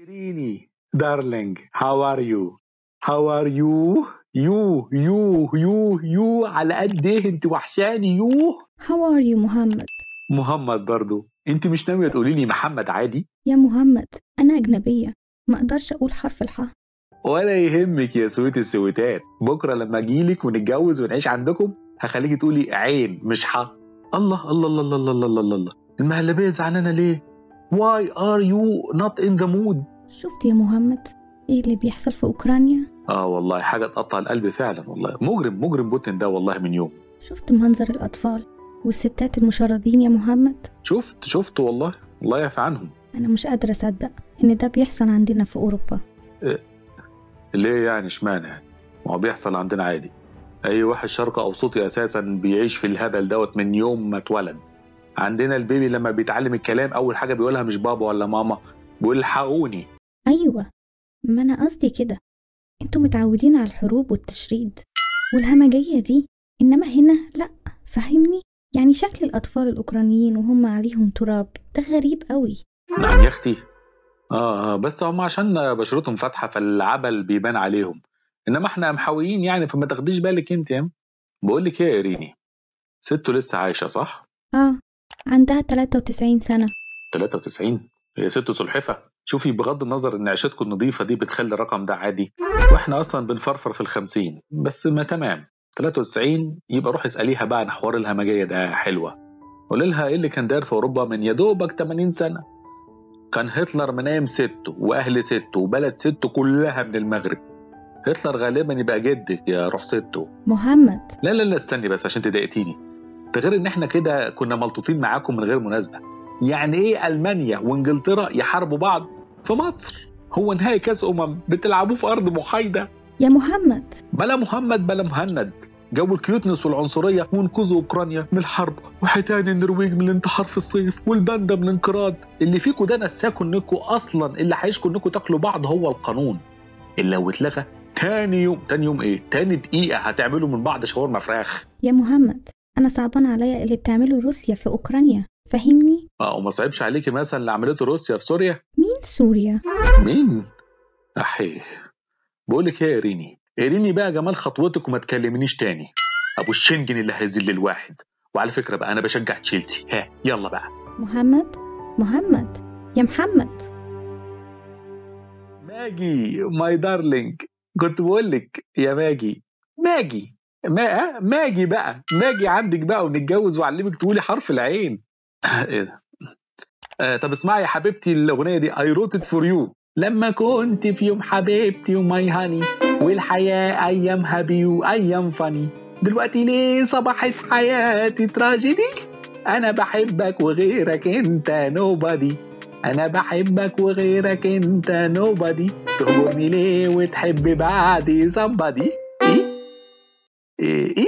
إيريني دارلينج how are you يو على قد ايه انت وحشاني يو. How are you محمد؟ محمد برضو. انت مش ناوية تقولي لي محمد عادي؟ يا محمد أنا أجنبية، ما أقدرش أقول حرف الحاء. ولا يهمك يا سويت السويتات، بكرة لما أجيلك ونتجوز ونعيش عندكم هخليكي تقولي عين مش حا. الله الله الله الله الله الله الله، المهلبية زعلانة ليه؟ Why are you not in the mood؟ شفت يا محمد إيه اللي بيحصل في أوكرانيا؟ والله حاجة تقطع القلب فعلا، والله مجرم بوتين ده والله من يوم. شفت منظر الأطفال والستات المشردين يا محمد؟ شفت والله، الله يعفى عنهم. أنا مش قادرة أصدق إن ده بيحصل عندنا في أوروبا. ليه يعني؟ اشمعنى يعني؟ ما هو بيحصل عندنا عادي. أي واحد شرق أوسطي أساسا بيعيش في الهبل دوت من يوم ما اتولد. عندنا البيبي لما بيتعلم الكلام أول حاجة بيقولها مش بابا ولا ماما، بيقول الحقوني. أيوة، ما أنا قصدي كده، انتوا متعودين على الحروب والتشريد والهمجية دي، إنما هنا لأ. فهمني؟ يعني شكل الأطفال الأوكرانيين وهم عليهم تراب ده غريب قوي. نعم يا أختي. بس هم عشان بشرتهم فاتحة فالعبل بيبان عليهم، إنما إحنا محاويين يعني، فما تاخديش بالك أنت يعني. بقول لك إيه يا إيريني، سته لسه عايشة صح؟ عندها 93 سنة. 93؟ هي ست سلحفة. شوفي بغض النظر إن عيشتكم النظيفة دي بتخلي الرقم ده عادي، وإحنا أصلا بنفرفر في 50، بس ما تمام 93 يبقى روح اسأليها بقى عن حوار الهمجية ده. حلوة. قولي لها إيه اللي كان داير في أوروبا من يدوبك 80 سنة. كان هتلر منايم سته وأهل سته وبلد سته كلها من المغرب. هتلر غالبا يبقى جدك يا روح سته. محمد لا استني بس عشان تضايقتيني. ده غير إن إحنا كده كنا ملطوطين معاكم من غير مناسبة. يعني إيه ألمانيا وإنجلترا يحاربوا بعض في مصر؟ هو نهائي كاس بتلعبوه في أرض محايدة يا محمد. بلا محمد بلا مهند. جو الكيوتنس والعنصرية وانقذوا أوكرانيا من الحرب، وحيتان النرويج من الانتحار في الصيف، والباندا من الانقراض. اللي فيكوا ده نساكوا انكوا أصلا اللي هيشكوا انكوا تاكلوا بعض هو القانون اللي لو اتلغى تاني يوم إيه؟ تاني دقيقة هتعملوا من بعض شاورما فراخ. يا محمد أنا صعبان عليا اللي بتعمله روسيا في أوكرانيا، فهمني؟ وما صعبش عليكي مثلا اللي عملته روسيا في سوريا؟ مين سوريا؟ مين؟ أحيه. بقولك ايه يا إيريني بقى جمال خطوتك وما تكلمنيش تاني. ابو الشنجن اللي هيذل الواحد. وعلى فكرة بقى انا بشجع تشيلسي. يلا بقى. محمد يا محمد. ماجي ماي دارلينج، كنت بقولك يا ماجي ماجي بقى، ماجي عندك بقى ونتجوز واعلمك تقولي حرف العين. ايه ده؟ طب اسمعي يا حبيبتي الاغنية دي I wrote it for you. لما كنت في يوم حبيبتي وماي هاني، والحياة أيام هابي وأيام فاني، دلوقتي ليه صبحت حياتي تراجيدي؟ أنا بحبك وغيرك أنت نوبادي، أنا بحبك وغيرك أنت نوبادي، تهجرني ليه وتحب بعدي somebody؟ إيه؟